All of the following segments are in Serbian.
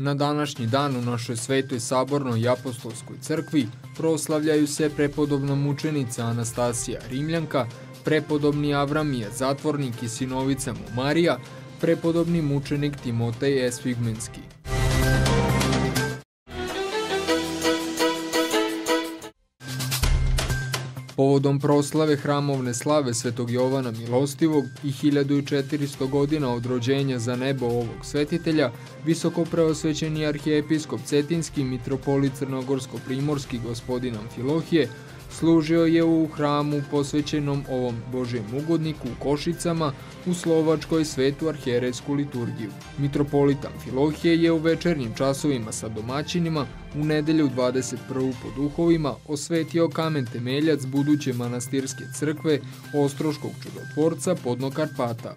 Na današnji dan u našoj Svetoj sabornoj i apostolskoj crkvi proslavljaju se prepodobna mučenica Anastasija Rimljanka, prepodobni Avramije Zatvornik i sinovica mu Marija, prepodobni mučenik Timotej Esfigmenski. Povodom proslave hramovne slave Svetog Jovana Milostivog i 1400 godina od rođenja za nebo ovog svetitelja, visokopreosvećeni arhijepiskop Cetinski mitropolit Crnogorsko-primorski gospodin Amfilohije služio je u hramu posvećenom ovom Božjem ugodniku u Košicama u Slovačkoj svetu arhijerejsku liturgiju. Mitropolit Amfilohije je u večernjim časovima sa domaćinima u nedelju 21. po duhovima osvetio kamen temeljac buduće manastirske crkve Ostroškog čudotvorca podno Karpata.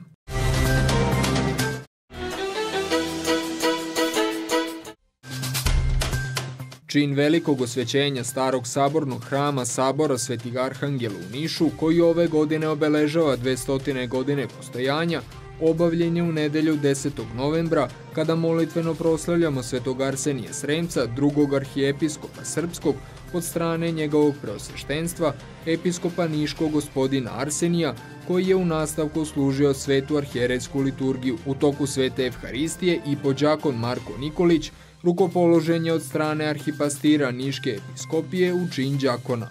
Čin velikog osvećenja starog sabornog hrama Sabora Svetih Arhangela u Nišu, koji ove godine obeležava 200 godine postojanja, obavljen je u nedelju 10. novembra, kada molitveno proslavljamo Svetog Arsenija Sremca, drugog arhijepiskopa srpskog, od strane njegovog preosveštenstva, episkopa Niškog gospodina Arsenija, koji je u nastavku služio svetu arhijerejsku liturgiju. U toku svete Evharistije i podđakon Marko Nikolić rukopoložen je od strane arhipastira Niške episkopije u čin đakona.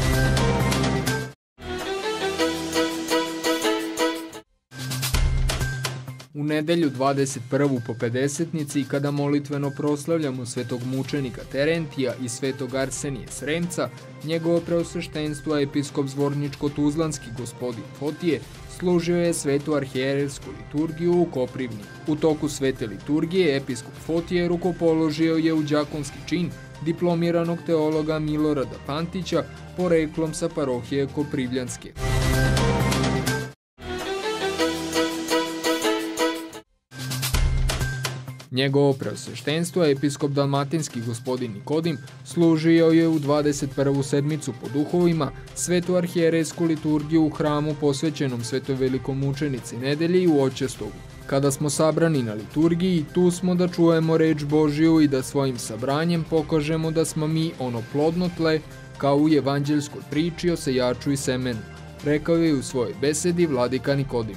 U nedelju 21. po pedesetnici, kada molitveno proslavljamo svetog mučenika Terentija i svetog Arsenija Sremca, njegovo preosveštenstvo episkop Zvorničko-Tuzlanski gospodin Fotije služio je svetu arhijerejsku liturgiju u Koprivniku. U toku svete liturgije episkop Fotije rukopoložio je u đakonski čin diplomiranog teologa Milorada Pantića, poreklom sa parohije Koprivljanske. Njegovo preosveštenstvo, episkop Dalmatinski gospodin Nikodim, služio je u 21. sedmicu po duhovima svetu arhijerejsku liturgiju u hramu posvećenom Svetoj velikomučenici Nedelji u Oćestovu. Kada smo sabrani na liturgiji, tu smo da čujemo reč Božiju i da svojim sabranjem pokažemo da smo mi ono plodno tle, kao u evanđeljskoj priči o sejaču i semenu, rekao je u svojoj besedi vladika Nikodim.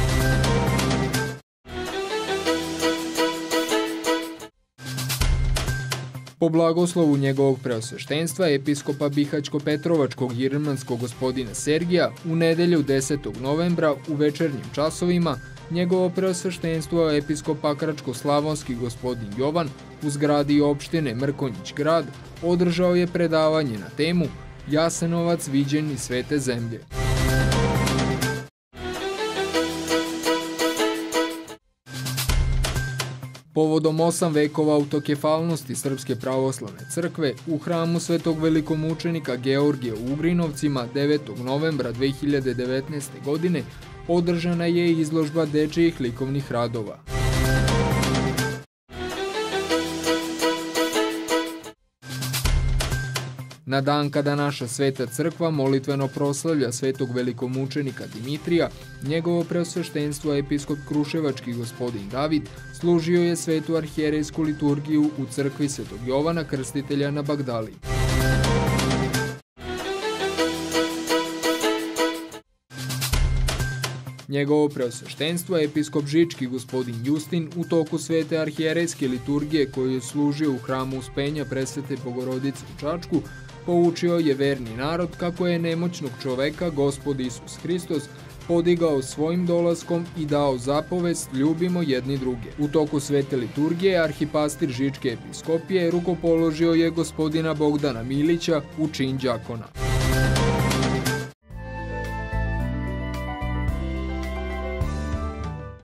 Po blagoslovu njegovog preosveštenstva episkopa Bihaćko-Petrovačkog Jirmanskog gospodina Sergija u nedelju 10. novembra u večernjim časovima njegovo preosveštenstvo episkop Pakračko-Slavonski gospodin Jovan u zgradi opštine Mrkonjić grad održao je predavanje na temu Jasenovac viđen iz svete zemlje. Povodom 8 vekova autokefalnosti Srpske pravoslavne crkve u hramu Svetog velikomučenika Georgija u Ugrinovcima 9. novembra 2019. godine održana je izložba dečijih likovnih radova. Na dan kada naša sveta crkva molitveno proslavlja svetog velikomučenika Dimitrija, njegovo preosveštenstvo episkop Kruševački gospodin David služio je svetu arhijerejsku liturgiju u crkvi Svetog Jovana Krstitelja na Bagdali. Njegovo preosveštenstvo episkop Žički gospodin Justin u toku svete arhijerejske liturgije koju je služio u hramu Uspenja Presvete Bogorodice u Čačku poučio je verni narod kako je nemoćnog čoveka Gospod Isus Hristos podigao svojim dolaskom i dao zapovest ljubimo jedni druge. U toku svete liturgije arhipastir Žičke episkopije rukopoložio je gospodina Bogdana Milića u čin đakona.